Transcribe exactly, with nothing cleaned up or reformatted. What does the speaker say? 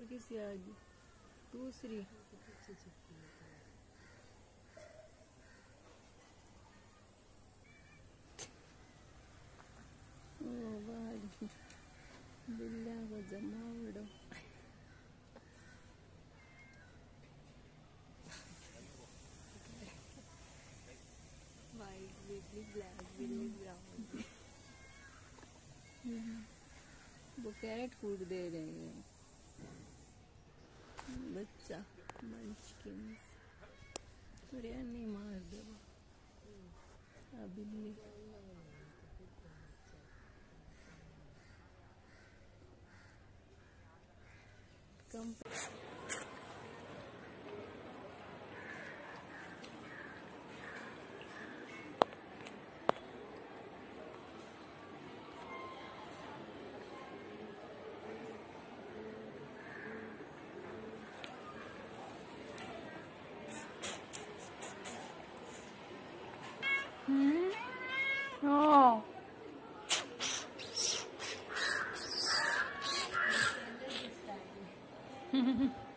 हल्की सी आगे, दूसरी ओ बाड़ी बिल्ला का जमावड़ो। वाइट बिल्ली, ब्लैक बिल्ली, ब्राउन बिल्ली। वो कैरेट फूड दे रहे हैं बच्चा मंचकिंस। नहीं मार दे बिल्ली। कम हम्म ओ